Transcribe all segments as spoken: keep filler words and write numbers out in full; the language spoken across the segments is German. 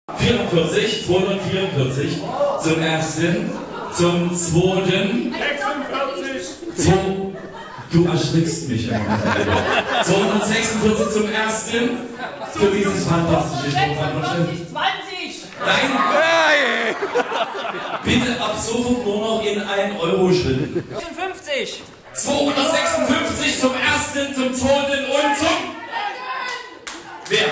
vierundvierzig, zweihundertvierundvierzig zum ersten, zum zweiten, zwei, du erschrickst mich immer. zweihundertsechsundvierzig zum ersten, für dieses fantastische Strumpfband. zwanzig! Nein! Bitte ab sofort nur noch in ein Euro Schritten. fünfzig! zweihundertsechsundfünfzig zum ersten, zum zweiten und zum... Wer?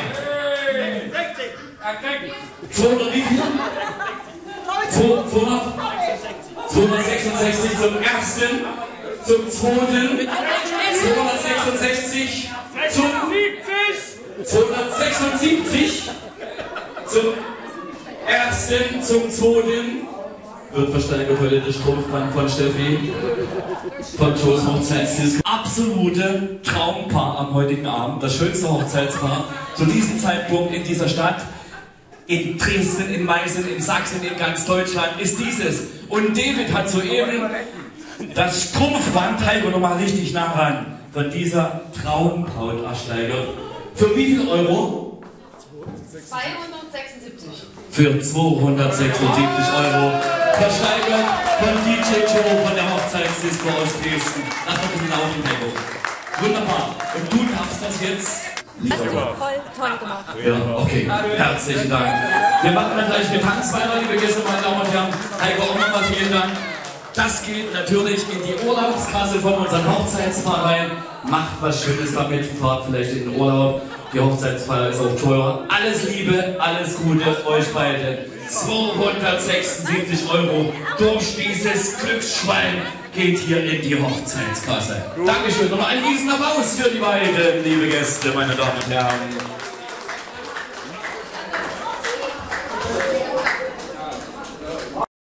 zweihundert wie viel? zweihundert? zweihundertsechsundsechzig zum ersten, zum zweiten, zweihundertsechsundsechzig zum zweihundertsechsundsiebzig zum ersten, zum zweiten. Wird versteigert heute der Strumpfband von Steffi, von Joes Hochzeitsdisk. Absolute Traumpaar am heutigen Abend, das schönste Hochzeitspaar zu diesem Zeitpunkt in dieser Stadt, in Dresden, in Meißen, in Sachsen, in ganz Deutschland ist dieses. Und David hat soeben das Strumpfband, Heiko nochmal richtig nah ran, von dieser Traumbraut ersteigert. Für wie viel Euro? zweihundertsechsundsiebzig. Für zweihundertsechsundsiebzig Euro. Versteigert von D J Joe von der Hochzeitsdisco aus Dresden. Lass mal ein bisschen laufen, Heiko. Wunderbar. Und du darfst das jetzt. Hast du voll toll gemacht. Ja, okay. Herzlichen Dank. Wir machen dann gleich mit Tanz weiter, liebe Gäste, meine Damen und Herren. Heiko, auch nochmal vielen Dank. Das geht natürlich in die Urlaubskasse von unserem Hochzeitspaar rein. Macht was Schönes damit, fahrt vielleicht in den Urlaub. Die Hochzeitsfeier ist auch teurer. Alles Liebe, alles Gute euch beide. zweihundertsechsundsiebzig Euro durch dieses Glücksschwein geht hier in die Hochzeitskasse. Dankeschön. Nochmal einen riesen Applaus für die beiden, liebe Gäste, meine Damen und Herren.